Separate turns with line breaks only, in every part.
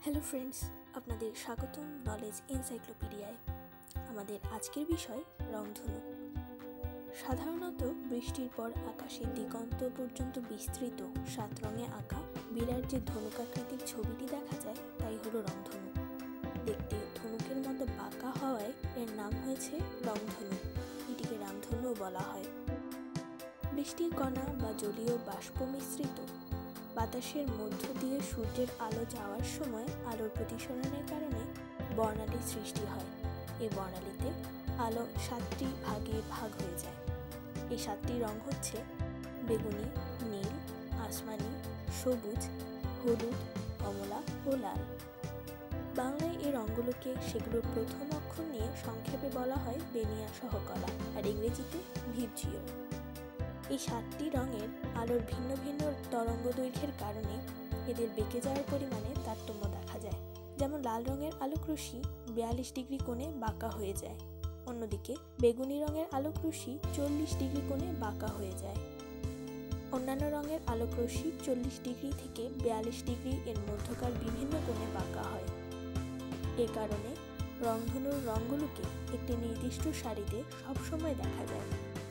Hello friends, আপনাদের স্বাগতম knowledge এনসাইক্লোপিডিয়ায়। আমাদের আজকের বিষয় রংধনু। সাধারণত বৃষ্টির পর আকাশের দিগন্ত পর্যন্ত বিস্তৃত 7 রঙে আঁকা বিরাট যে ধনুকাকৃতির ছবিটি দেখা যায় তাই হলো রংধনু। দেখতে ধনুকের মতো বাঁকা হওয়ায় এর নাম হয়েছে রংধনু। এটিকে রামধনুও বলা হয়। বৃষ্টির কণা বা জলীয় বাষ্প মিশ্রিত বাতাসের মধ্য দিয়ে সূর্যের আলো যাওয়ার সময় আলোর প্রতিসরণের কারণে বর্ণালীর সৃষ্টি হয়। এই বর্ণালীতে আলো 7টি ভাগে ভাগ হয়ে যায়। এই 7টি রং হচ্ছে বেগুনি, নীল, আসমানি, সবুজ, হলুদ, কমলা ও লাল। বাংলায় এই রঙগুলোকে সেগুলোর প্রথম অক্ষর নিয়ে সংক্ষেপে বলা হয় বেনিয়া সহকলা, আর ইংরেজিতে ভিবজিও। এই 7টি রঙের আলোর ভিন্ন ভিন্ন তরঙ্গ দৈর্ঘ্যের কারণে এদের বেঁকে যাওয়ার পরিমাণে তারতম্য দেখা যায়। যেমন লাল রঙের আলোকরশ্মি 42 ডিগ্রি কোণে বাঁকা হয়ে যায়, অন্যদিকে বেগুনি রঙের আলোকরশ্মি 40 ডিগ্রি কোণে বাঁকা হয়ে যায়। অন্যান্য রঙের আলোকরশ্মি 40 ডিগ্রি থেকে 42 ডিগ্রি এর মধ্যকার বিভিন্ন কোণে বাঁকা হয়। এ কারণে রংধনুর রঙগুলোকে একটি নির্দিষ্ট সারিতে সবসময় দেখা যায়।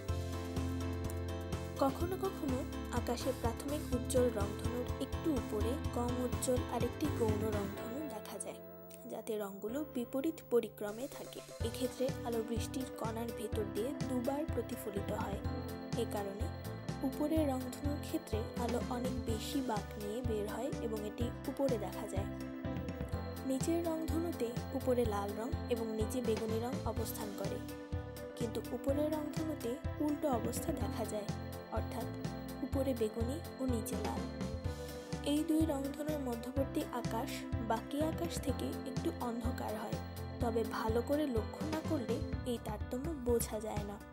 কখনো কখনো আকাশে প্রাথমিক উজ্জ্বল রংধনুর একটু উপরে কম উজ্জ্বল আরেকটি গৌণ রংধনু দেখা যায়, যাতে রঙগুলো বিপরীত পরিক্রমে থাকে। এক্ষেত্রে আলো বৃষ্টির কণার ভেতর দিয়ে দুবার প্রতিফলিত হয়। এ কারণে উপরের রংধনুর ক্ষেত্রে আলো অনেক বেশি বাঁক নিয়ে বের হয় এবং এটি উপরে দেখা যায়। নিচের রংধনুতে উপরে লাল রং এবং নিচে বেগুনি রং অবস্থান করে, কিন্তু উপরের রংধনুতে উল্টো অবস্থা দেখা যায়, অর্থাৎ উপরে বেগুনি ও নিচে লাল। এই দুই রংধনুর মধ্যবর্তী আকাশ বাকি আকাশ থেকে একটু অন্ধকার হয়, তবে ভালো করে লক্ষ্য না করলে এই তারতম্য বোঝা যায় না।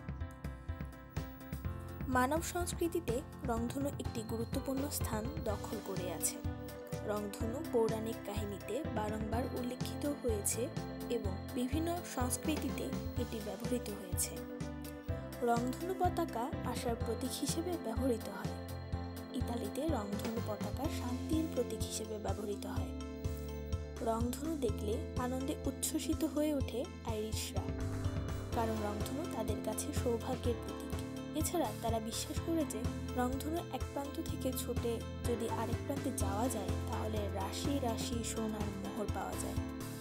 মানব সংস্কৃতিতে রংধনু একটি গুরুত্বপূর্ণ স্থান দখল করে আছে। রংধনু পৌরাণিক কাহিনীতে বারংবার উল্লেখিত হয়েছে এবং বিভিন্ন সংস্কৃতিতে এটি ব্যবহৃত হয়েছে। রংধনু পতাকা আশার প্রতীক হিসেবে ব্যবহৃত হয়। ইতালিতে রংধনু পতাকা শান্তির প্রতীক হিসেবে ব্যবহৃত হয়। রংধনু দেখলে আনন্দে উচ্ছ্বসিত হয়ে ওঠে আইরিশরা, কারণ রংধনু তাদের কাছে সৌভাগ্যের প্রতীক। এছাড়া তারা বিশ্বাস করে যে রংধনু এক প্রান্ত থেকে ছোটে যদি আরেক প্রান্তে যাওয়া যায় তাহলে রাশি রাশি সোনার মোহর পাওয়া যায়।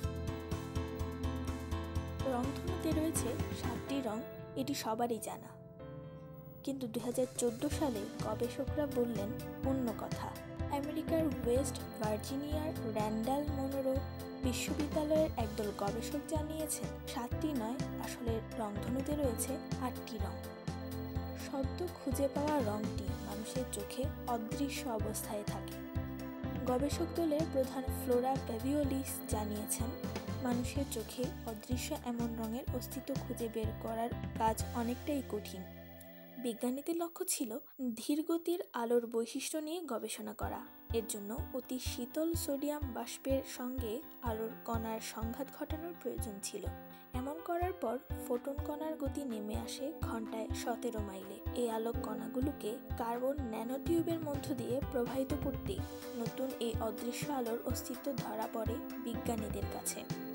রংধনুতে রয়েছে 7টি রং, এটি সবারই জানা, কিন্তু 2014 সালে গবেষকরা বললেন অন্য কথা। আমেরিকার ওয়েস্ট ভার্জিনিয়ার র্যান্ডাল মনরো বিশ্ববিদ্যালয়ের একদল গবেষক জানিয়েছেন 7টি নয়, আসলে রংধনুতে রয়েছে 8টি রং। সদ্য খুঁজে পাওয়া রংটি মানুষের চোখে অদৃশ্য অবস্থায় থাকে। গবেষক দলের প্রধান ফ্লোরা প্যাভিওলিস জানিয়েছেন, মানুষের চোখে অদৃশ্য এমন রঙের অস্তিত্ব খুঁজে বের করার কাজ অনেকটাই কঠিন। বিজ্ঞানীদের লক্ষ্য ছিল ধীরগতির আলোর বৈশিষ্ট্য নিয়ে গবেষণা করা। এর জন্য অতি শীতল সোডিয়াম বাষ্পের সঙ্গে আলোর কণার সংঘাত ঘটানোর প্রয়োজন ছিল। এমন করার পর ফোটন কণার গতি নেমে আসে ঘন্টায় 17 মাইলে। এই আলোক কণাগুলোকে কার্বন ন্যানোটিউবের মধ্য দিয়ে প্রবাহিত করতেই নতুন এই অদৃশ্য আলোর অস্তিত্ব ধরা পড়ে বিজ্ঞানীদের কাছে।